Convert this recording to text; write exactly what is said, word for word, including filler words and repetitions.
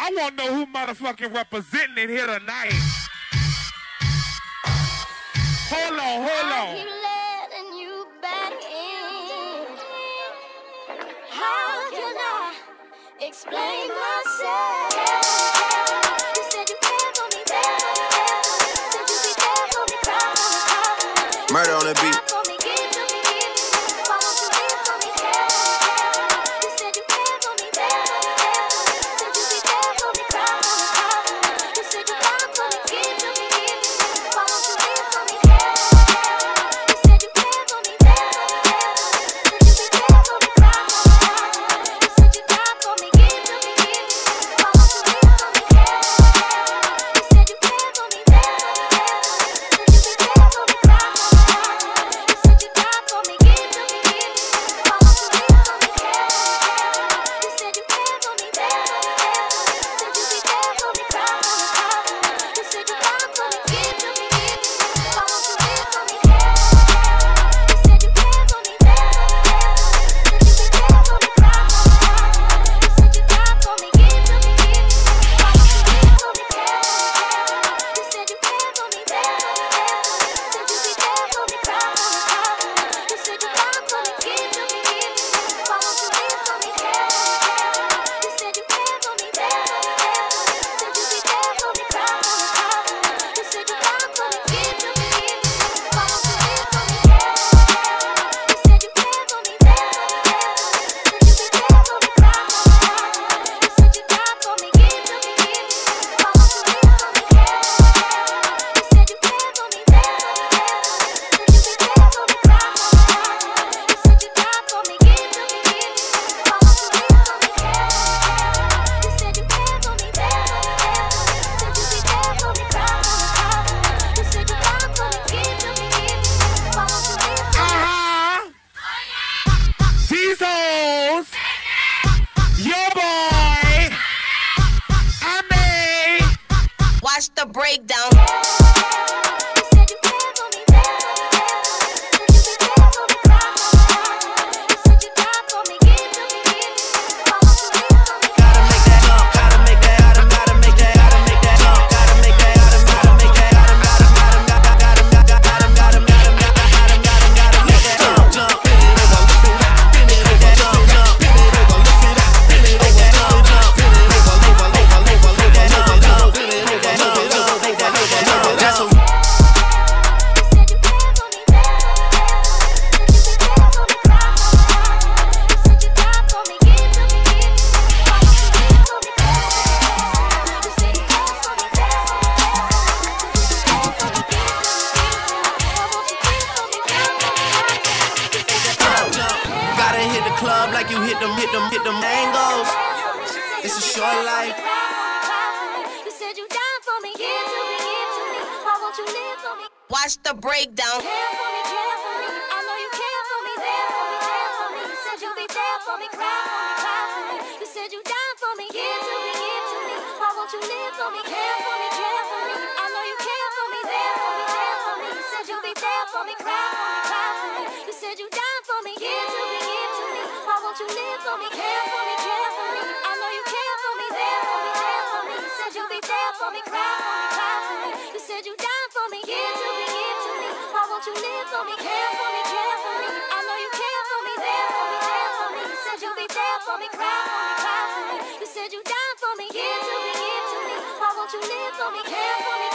I want to know who motherfucking representing it here tonight. Hold on, hold on. I keep letting you back in. How can I explain myself? You said you care for me, baby. Said you be there for me, cry for me, cry for me. Murder on the beat. Watch the breakdown. Club like you hit them, hit them, hit them angles. It's a short life. You said you died for me, give to me, give to me. Why won't you live for me? Watch the breakdown. Care for me, care for me. I know you care for me, there for me, there for me. You said you'll be there for me, cry for me, cry for me. You said you died for me, give to me, give to me. Why won't you live for me? Care for me, care for me. I know you care for me, there for me, there for me. You said you'll be there for me, cry for me, cry for me. You said you died for me, give to me, give to me. Why won't you live for me? Care for me, care for me. I know you care for me, there for me, there for me. You said you'll be there for me, cry for me, cry for me. You said you died for me, give to me, give to me. Why won't you live for me? Care for me, care for me. I know you care for me, there for me, there for me. You said you'll be there for me, cry for me, cry for me. You said you died for me, give to me, give to me. Why won't you live for me? Care for me.